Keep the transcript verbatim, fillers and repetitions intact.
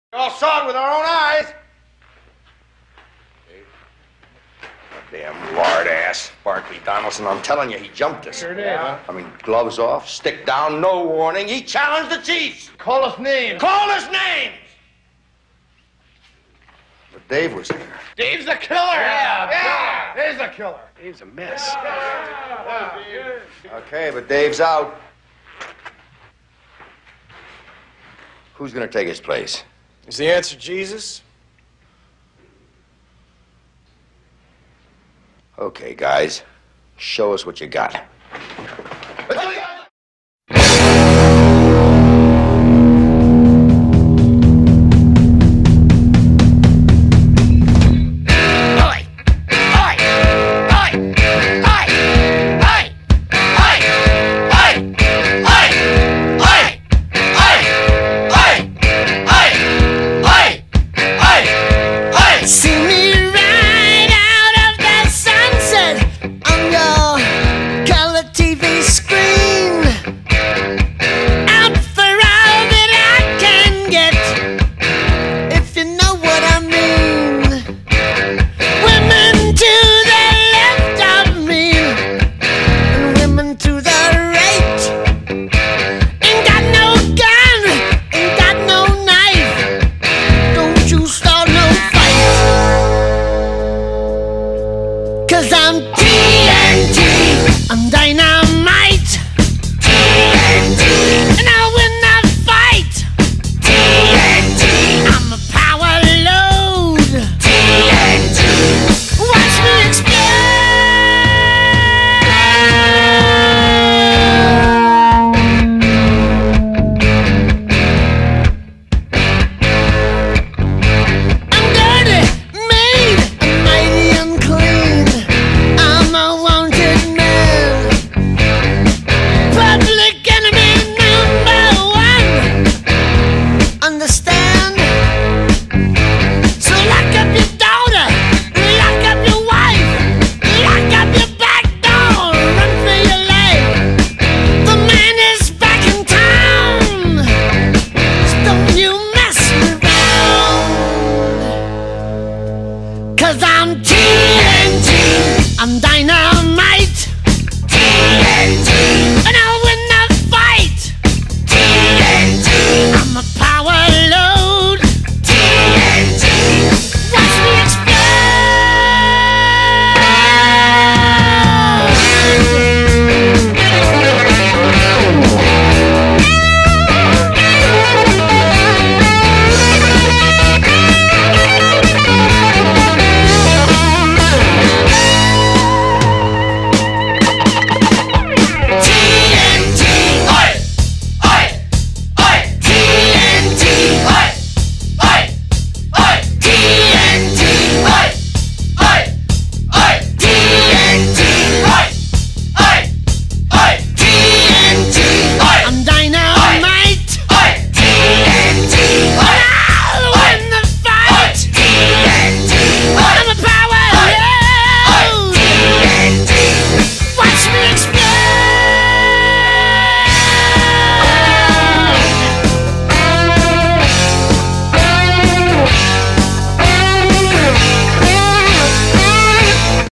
We all saw it with our own eyes. Damn lard ass, Barkley Donaldson. I'm telling you, he jumped us. Sure did. Yeah. I mean, gloves off, stick down, no warning. He challenged the Chiefs. Call us names. Call us names. But Dave was there. Dave's a killer. Yeah, yeah. Dave's a killer. Dave's a mess. Okay, but Dave's out. Who's gonna take his place? Is the answer Jesus? Okay, guys, show us what you got.